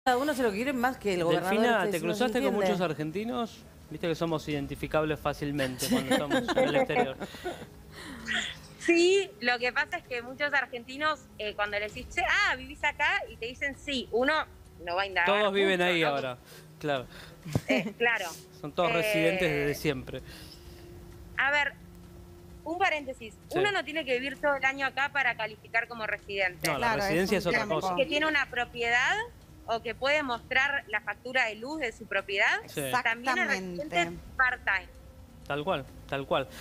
Cada uno se lo quiere más que el gobernador. Delfina, ¿te Eso no se cruzaste con entiende. muchos argentinos? Viste que somos identificables fácilmente cuando estamos en el exterior. Sí, lo que pasa es que muchos argentinos, cuando les dices, che, ¿vivís acá? Y te dicen sí, uno no va a indagar Todos viven mucho, ahí ¿no? ahora, claro. Claro. Son todos residentes desde siempre. A ver, un paréntesis. Sí. Uno no tiene que vivir todo el año acá para calificar como residente. No, la residencia es otra cosa. Que tiene una propiedad o que puede mostrar la factura de luz de su propiedad, Sí. también es residente part-time. Tal cual, tal cual.